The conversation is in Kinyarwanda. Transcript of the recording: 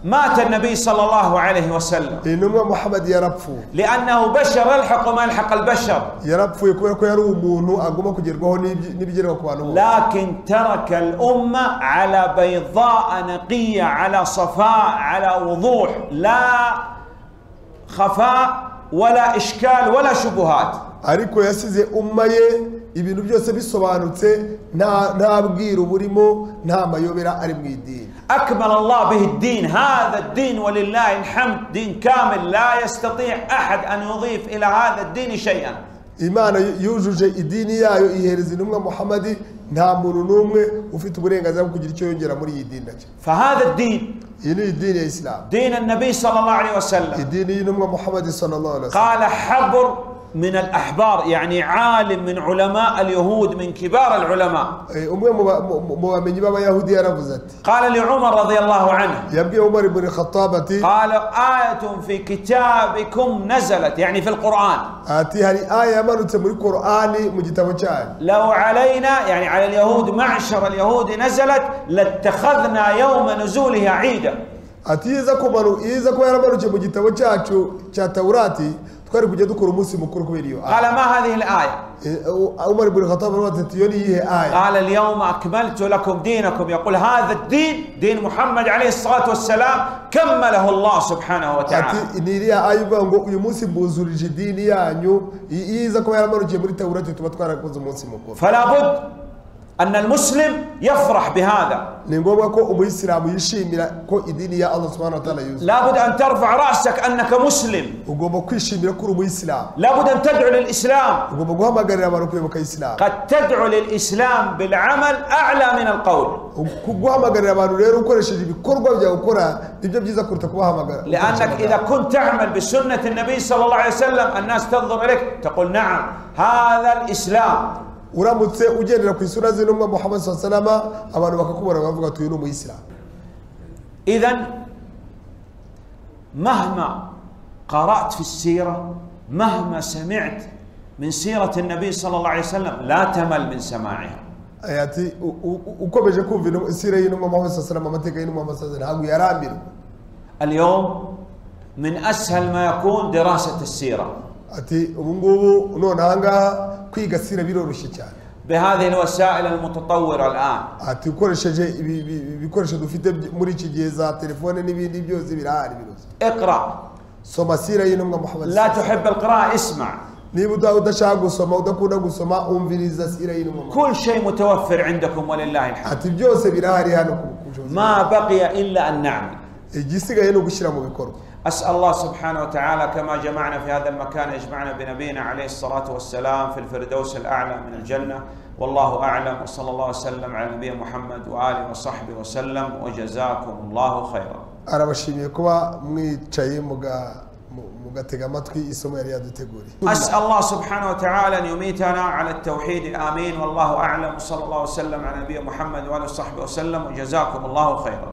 مات النبي صلى الله عليه وسلم intumwa Muhammad yarapfuye لأنه بشر يلحق ما يلحق البشر yarapfuye kubera ko yari umuntu agomba kugerwaho n'ibigerwa ku bantu لكن ترك الأمة على بيضاء نقية على صفاء على وضوح لا خفاء ولا إشكال ولا شبهات ariko yasize umma ye ibintu byose bisobanutse nta bwiru burimo nta mayobera ari mu idini. أكمل الله به الدين هذا الدين ولله الحمد دين كامل لا يستطيع أحد أن يضيف إلى هذا الدين شيئا. Imana yujuje idini yayo ihereza intumwa Muhammad nta muntu numwe ufite uburenganzira bwo kugira icyo yongera muri iyi dini nacyo. فهذا الدين الدين الإسلام دين النبي صلى الله عليه وسلم. الدين ينمى محمد صلى الله عليه وسلم. قال حبر من الأحبار يعني عالم من علماء اليهود من كبار العلماء. قال لعمر رضي الله عنه يبقى عمر بن الخطاب قال آية في كتابكم نزلت يعني في القرآن لو علينا يعني على اليهود معشر اليهود نزلت لاتخذنا يوم نزولها عيدا. قال ما هذه الآية؟ عمر بن الخطاب قال اليوم أكملت لكم دينكم. يقول هذا الدين دين محمد عليه الصلاة والسلام كمله الله سبحانه وتعالى. فلا بد أن المسلم يفرح بهذا. لابد أن ترفع رأسك أنك مسلم. لابد أن تدعو للإسلام. قد تدعو للإسلام بالعمل أعلى من القول. لأنك إذا كنت تعمل بسنة النبي صلى الله عليه وسلم الناس تنظر إليك تقول نعم هذا الإسلام. uramutse ugendera ku isura z'intumwa Muhammad sallallahu alaihi wasallam abantu bakakubona bavuga ati uyu ni umuyisilamu. إذن مهما قرأت في السيرة مهما سمعت من سيرة النبي صلى الله عليه وسلم لا تمل من سماعها. ati ukomeje kumva isira y'intumwa Muhammad sallallahu alaihi wasallam amateka y'intumwa Muhammad sallallahu alaihi wasallam yarambirwa. اليوم من أسهل ما يكون دراسة السيرة. ati ubungubu none ahangaha kwiga sira biroroshye cyane بهذه الوسائل المتطورة الآن. ati ukoresheje ibikoresho dufite muri iki gihe za telefone n'ibindi byose birahari biroze. اقرأ. soma sira y'intumwa Muhammad. لا تحب القراءة اسمع. niba udashaka gusoma udakunda gusoma umviriza sira y'intumwa. كل شيء متوفر عندكم ولله الحمد. ati byose birahari hano ما بقي إلا أن نعمل. igisigaye no gushyira mu bikorwa. أسأل الله سبحانه وتعالى كما جمعنا في هذا المكان يجمعنا بنبينا عليه الصلاة والسلام في الفردوس الأعلى من الجنة والله أعلم. وصلى الله وسلم على نبينا محمد وآله وصحبه وسلم وجزاكم الله خيرا. arabashimiye kuba mwicaye mugatega amatwi isomo yari yaduteguriye. أسأل الله سبحانه وتعالى أن يميتنا على التوحيد آمين والله أعلم. وصلى الله وسلم على نبينا محمد وآله وصحبه وسلم وجزاكم الله خيرا.